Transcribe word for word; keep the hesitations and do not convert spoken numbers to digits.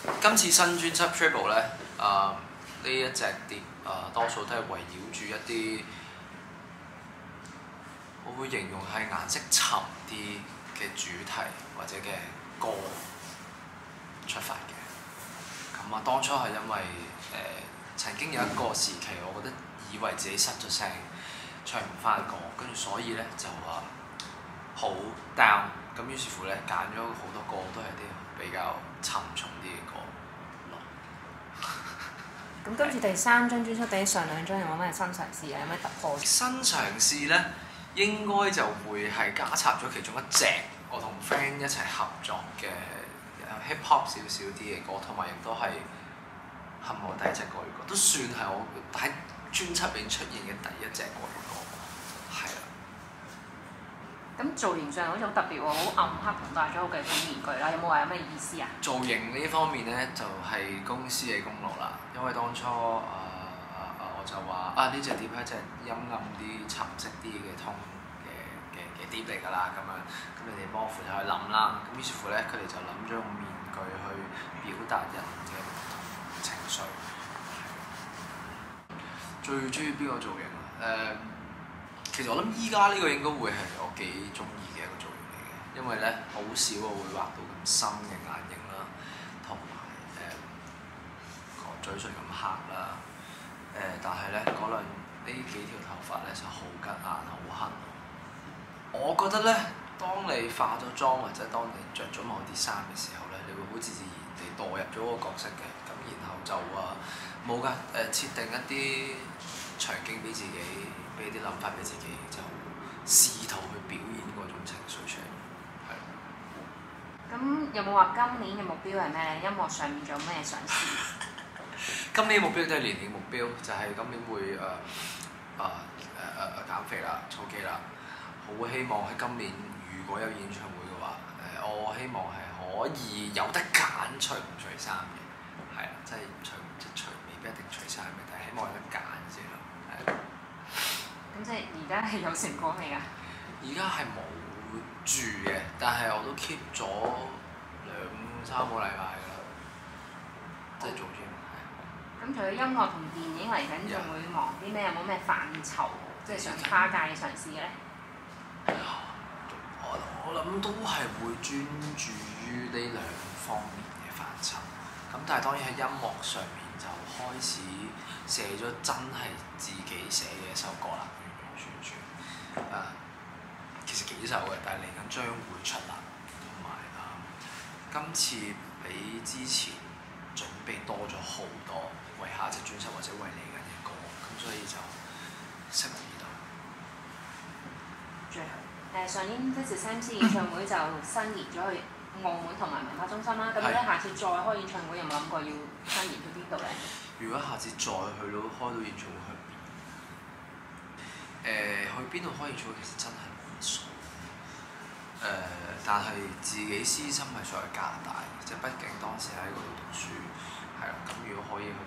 今次新專輯 Triple 咧，誒、呃、呢一隻碟誒、呃、多數都係圍繞住一啲，我會形容係顏色沉啲嘅主題或者嘅歌出發嘅。咁啊，當初係因為誒、呃、曾經有一個時期，我覺得以為自己失咗聲，唱唔翻歌，跟住所以咧就話好 down。咁於是乎咧揀咗好多歌都係啲比較沉重啲嘅歌咯。 咁今次第三張專輯比上兩張有冇咩新嘗試啊？有咩突破？ 新嘗試咧應該就會係加插咗其中一隻我同 friend 一齊合作嘅 hip hop 少少啲嘅歌，同埋亦都係係咪我第一隻國語歌，都算係我喺專輯入邊出現嘅第一隻國語歌，係啦。 咁造型上好似好特別喎，好暗黑同戴咗好嘅款面具啦，有冇話有咩意思啊？ 造型呢方面咧就係、是、公司嘅功勞啦，因為當初啊啊啊我就話啊呢隻碟係一隻陰暗啲、沉色啲嘅通嘅嘅嘅碟嚟㗎啦，咁樣咁你哋幫我負責去諗啦，咁於是乎咧佢哋就諗咗用面具去表達人嘅唔同情緒。最中意邊個造型啊？誒、呃，其實我諗依家呢個應該會係我幾中意嘅一個造型嚟嘅，因為咧好少我會畫到咁深嘅眼影啦，同埋誒個嘴唇咁黑啦。誒、呃，但係咧嗰兩呢幾條頭髮咧就好吉眼好痕。我覺得咧，當你化咗妝或者當你着咗某啲衫嘅時候咧，你會好自自然地墮入咗個角色嘅，咁然後就啊冇㗎誒設定一啲場景俾自己，俾啲諗法俾自己，就試圖去表演嗰種情緒出嚟，係。 咁有冇話今年嘅目標係咩咧？音樂上面仲有咩嘗試？ 今年目標都係年年目標，就係、是、今年會誒誒誒誒誒減肥啦、操肌啦。好希望喺今年如果有演唱會嘅話，誒、呃、我希望係可以有得揀除唔除衫嘅，係啊，即係除即除未必一定除衫嘅，但係希望有得揀先咯，係。 咁即係而家係有成果未啊？ 而家係冇住嘅，但係我都 keep 咗兩三個禮拜㗎啦，即係做 gym。 咁除咗音樂同電影嚟緊，仲會忙啲咩？有冇咩範疇即係想跨界嘅嘗試嘅咧？ 我我諗都係會專注於呢兩方面嘅範疇，咁但係當然喺音樂上面就開始寫咗真係自己寫嘅一首歌啦，完完全全誒、呃，其實幾首嘅，但係嚟緊將會出啦，同埋誒今次比之前準備多咗好多，為下一隻專輯或者為嚟緊嘅歌，咁所以就拭目以待。 最後誒上年 This Is M C 演唱會就伸延咗去澳門同埋文化中心啦。咁咧下次再開演唱會有冇諗過要伸延去邊度咧？ 如果下次再去到開到演唱會去邊？誒、呃、去邊度開演唱會其實真係冇乜數。誒、但係自己私心係想去加拿大，即係畢竟當時喺嗰度讀書，係啦。咁如果可以去